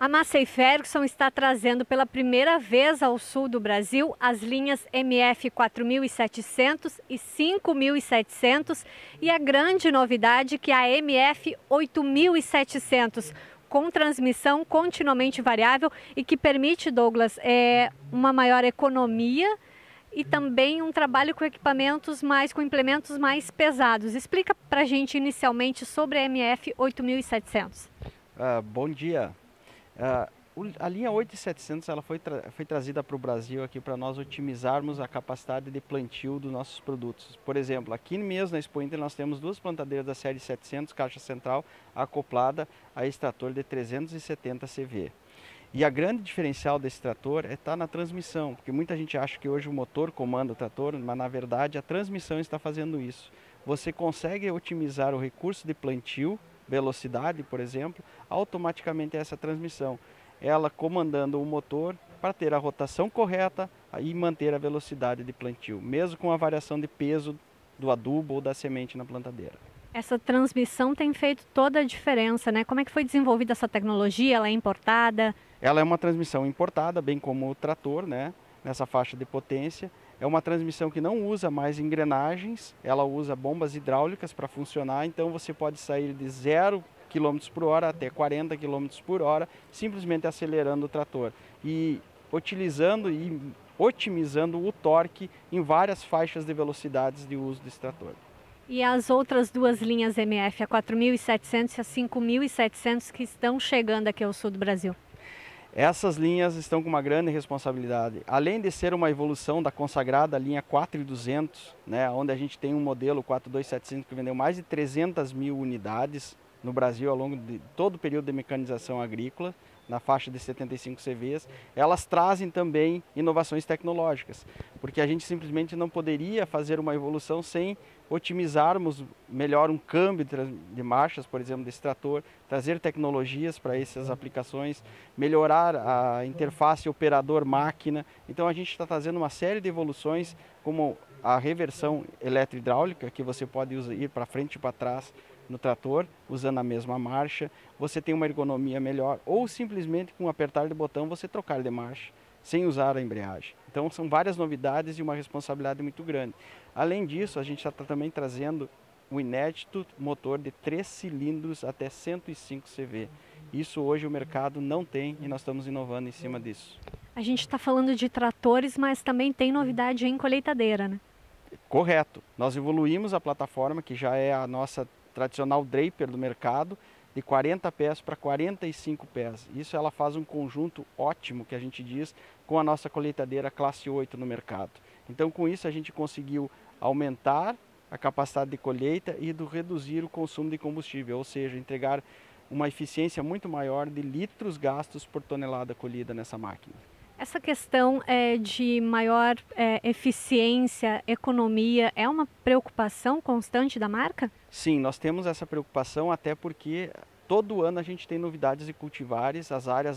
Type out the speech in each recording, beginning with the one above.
Massey Ferguson está trazendo pela primeira vez ao sul do Brasil as linhas MF 4700 e 5700 e a grande novidade que é a MF 8700, com transmissão continuamente variável e que permite, Douglas, uma maior economia e também um trabalho com com implementos mais pesados. Explica para a gente inicialmente sobre a MF 8700. Bom dia. A linha 8700 ela foi trazida para o Brasil aqui para nós otimizarmos a capacidade de plantio dos nossos produtos. Por exemplo, aqui mesmo na Expo Inter nós temos duas plantadeiras da série 700, caixa central, acoplada a esse trator de 370 CV. E a grande diferencial desse trator está na transmissão, porque muita gente acha que hoje o motor comanda o trator, mas na verdade a transmissão está fazendo isso. Você consegue otimizar o recurso de plantio, velocidade, por exemplo, automaticamente essa transmissão. Ela comandando o motor para ter a rotação correta e manter a velocidade de plantio, mesmo com a variação de peso do adubo ou da semente na plantadeira. Essa transmissão tem feito toda a diferença, né? Como é que foi desenvolvida essa tecnologia? Ela é importada? Ela é uma transmissão importada, bem como o trator, né? Nessa faixa de potência. É uma transmissão que não usa mais engrenagens, ela usa bombas hidráulicas para funcionar, então você pode sair de 0 km por hora até 40 km por hora, simplesmente acelerando o trator e utilizando e otimizando o torque em várias faixas de velocidades de uso desse trator. E as outras duas linhas MF, a 4700 e a 5700, que estão chegando aqui ao sul do Brasil? Essas linhas estão com uma grande responsabilidade. Além de ser uma evolução da consagrada linha 4200, né, onde a gente tem um modelo 42700 que vendeu mais de 300 mil unidades no Brasil ao longo de todo o período de mecanização agrícola, na faixa de 75 CVs, elas trazem também inovações tecnológicas, porque a gente simplesmente não poderia fazer uma evolução sem otimizarmos melhor um câmbio de marchas, por exemplo, desse trator, trazer tecnologias para essas aplicações, melhorar a interface operador-máquina. Então a gente está trazendo uma série de evoluções, como a reversão eletro-hidráulica, que você pode ir para frente e para trás no trator, usando a mesma marcha. Você tem uma ergonomia melhor, ou simplesmente com um apertar de botão você trocar de marcha, sem usar a embreagem. Então são várias novidades e uma responsabilidade muito grande. Além disso, a gente está também trazendo um inédito motor de 3 cilindros até 105 CV. Isso hoje o mercado não tem e nós estamos inovando em cima disso. A gente está falando de tratores, mas também tem novidade em colheitadeira, né? Correto. Nós evoluímos a plataforma, que já é a nossa tradicional Draper do mercado, de 40 pés para 45 pés. Isso ela faz um conjunto ótimo, que a gente diz, com a nossa colheitadeira classe 8 no mercado. Então com isso a gente conseguiu aumentar a capacidade de colheita e reduzir o consumo de combustível, ou seja, entregar uma eficiência muito maior de litros gastos por tonelada colhida nessa máquina. Essa questão de maior eficiência, economia, é uma preocupação constante da marca? Sim, nós temos essa preocupação, até porque todo ano a gente tem novidades de cultivares, as áreas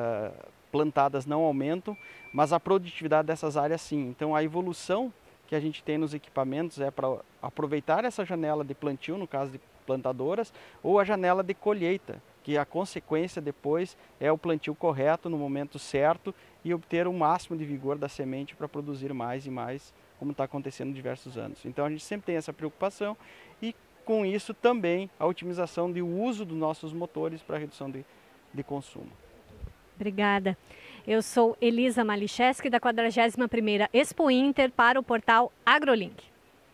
plantadas não aumentam, mas a produtividade dessas áreas sim. Então a evolução que a gente tem nos equipamentos é para aproveitar essa janela de plantio, no caso de plantadoras, ou a janela de colheita, que a consequência depois é o plantio correto no momento certo e obter o máximo de vigor da semente para produzir mais e mais, como está acontecendo em diversos anos. Então a gente sempre tem essa preocupação e com isso também a otimização do uso dos nossos motores para redução de consumo. Obrigada. Eu sou Elisa Malicheski, da 41ª Expo Inter, para o portal AgroLink.